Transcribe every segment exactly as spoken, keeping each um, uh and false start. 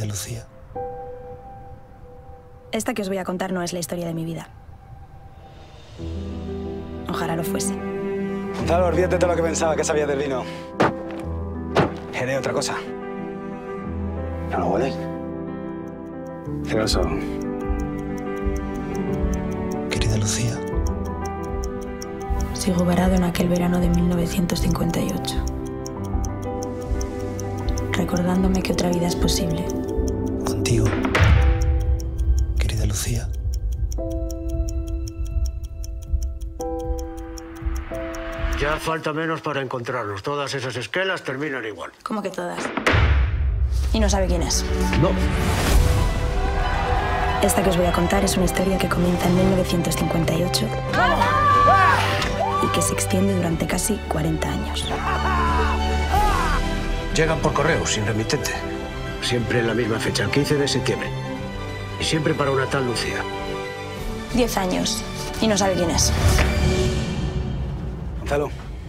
Querida Lucía. Esta que os voy a contar no es la historia de mi vida. Ojalá lo fuese. Gonzalo, olvídate de todo lo que pensaba que sabía del vino. Eres otra cosa. ¿No lo hueles? Celoso. Querida Lucía. Sigo varado en aquel verano de mil novecientos cincuenta y ocho. Recordándome que otra vida es posible. Contigo. Querida Lucía. Ya falta menos para encontrarlos. Todas esas esquelas terminan igual. ¿Cómo que todas? Y no sabe quién es. No. Esta que os voy a contar es una historia que comienza en mil novecientos cincuenta y ocho y que se extiende durante casi cuarenta años. Llegan por correo, sin remitente. Siempre en la misma fecha, el quince de septiembre. Y siempre para una tal Lucía. Diez años y no sabe quién es. Gonzalo.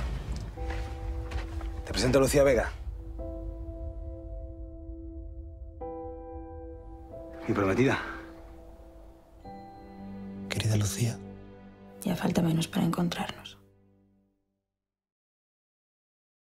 Te presento a Lucía Vega. Mi prometida. Querida Lucía. Ya falta menos para encontrarnos.